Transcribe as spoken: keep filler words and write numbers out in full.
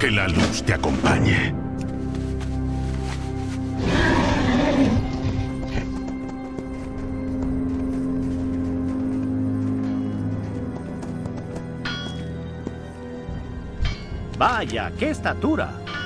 Que la luz te acompañe. Vaya, qué estatura.